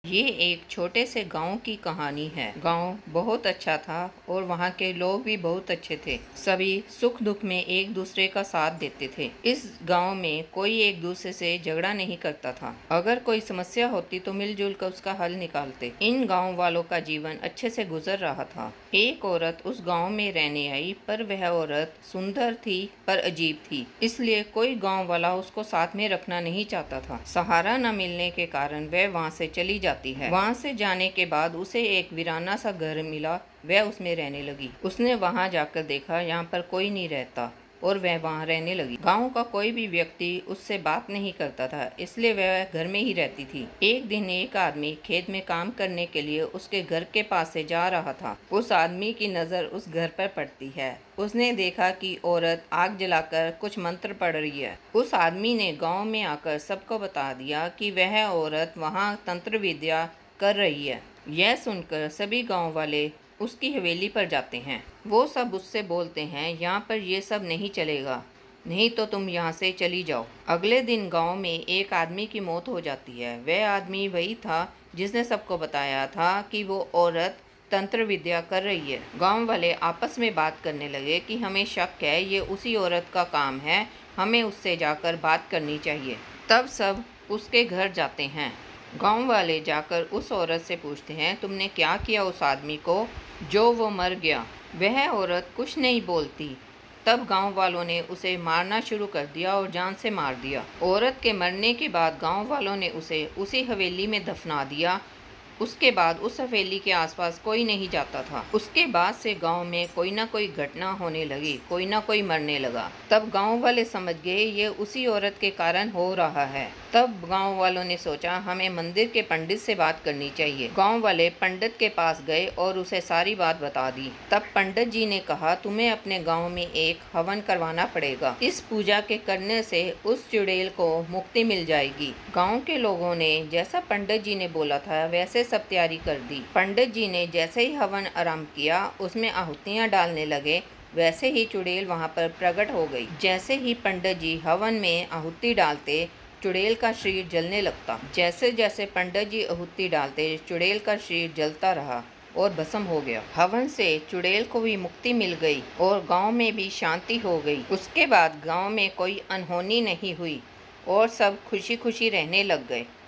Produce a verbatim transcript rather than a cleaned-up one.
ये एक छोटे से गांव की कहानी है। गांव बहुत अच्छा था और वहाँ के लोग भी बहुत अच्छे थे। सभी सुख दुख में एक दूसरे का साथ देते थे। इस गांव में कोई एक दूसरे से झगड़ा नहीं करता था। अगर कोई समस्या होती तो मिलजुल कर उसका हल निकालते। इन गांव वालों का जीवन अच्छे से गुजर रहा था। एक औरत उस गांव में रहने आई, पर वह औरत सुंदर थी पर अजीब थी, इसलिए कोई गांव वाला उसको साथ में रखना नहीं चाहता था। सहारा न मिलने के कारण वह वहाँ से चली जाती है। वहाँ से जाने के बाद उसे एक वीराना सा घर मिला। वह उसमें रहने लगी। उसने वहाँ जाकर देखा यहाँ पर कोई नहीं रहता और वह वहाँ रहने लगी। गांव का कोई भी व्यक्ति उससे बात नहीं करता था, इसलिए वह घर में ही रहती थी। एक दिन एक आदमी खेत में काम करने के लिए उसके घर के पास से जा रहा था। उस आदमी की नज़र उस घर पर पड़ती है। उसने देखा कि औरत आग जलाकर कुछ मंत्र पढ़ रही है। उस आदमी ने गांव में आकर सबको बता दिया कि वह औरत वहाँ तंत्र विद्या कर रही है। यह सुनकर सभी गांव वाले उसकी हवेली पर जाते हैं। वो सब उससे बोलते हैं, यहाँ पर ये सब नहीं चलेगा, नहीं तो तुम यहाँ से चली जाओ। अगले दिन गांव में एक आदमी की मौत हो जाती है। वह आदमी वही था जिसने सबको बताया था कि वो औरत तंत्र विद्या कर रही है। गांव वाले आपस में बात करने लगे कि हमें शक है ये उसी औरत का काम है, हमें उससे जाकर बात करनी चाहिए। तब सब उसके घर जाते हैं। गांव वाले जाकर उस औरत से पूछते हैं, तुमने क्या किया उस आदमी को जो वो मर गया? वह औरत कुछ नहीं बोलती। तब गांव वालों ने उसे मारना शुरू कर दिया और जान से मार दिया। औरत के मरने के बाद गांव वालों ने उसे उसी हवेली में दफना दिया। उसके बाद उस हवेली के आसपास कोई नहीं जाता था। उसके बाद से गांव में कोई ना कोई घटना होने लगी, कोई ना कोई मरने लगा। तब गांव वाले समझ गए ये उसी औरत के कारण हो रहा है। तब गांव वालों ने सोचा हमें मंदिर के पंडित से बात करनी चाहिए। गांव वाले पंडित के पास गए और उसे सारी बात बता दी। तब पंडित जी ने कहा, तुम्हें अपने गांव में एक हवन करवाना पड़ेगा। इस पूजा के करने से उस चुड़ैल को मुक्ति मिल जाएगी। गांव के लोगों ने जैसा पंडित जी ने बोला था वैसे सब तैयारी कर दी। पंडित जी ने जैसे ही हवन आरंभ किया, उसमें आहुतियां डालने लगे, वैसे ही चुड़ैल वहां पर प्रकट हो गई। जैसे ही पंडित जी हवन में आहुति डालते, चुड़ैल का शरीर जलने लगता। जैसे जैसे पंडित जी आहुति डालते, चुड़ैल का शरीर जलता रहा और भस्म हो गया। हवन से चुड़ैल को भी मुक्ति मिल गई और गांव में भी शांति हो गई। उसके बाद गांव में कोई अनहोनी नहीं हुई और सब खुशी खुशी रहने लग गए।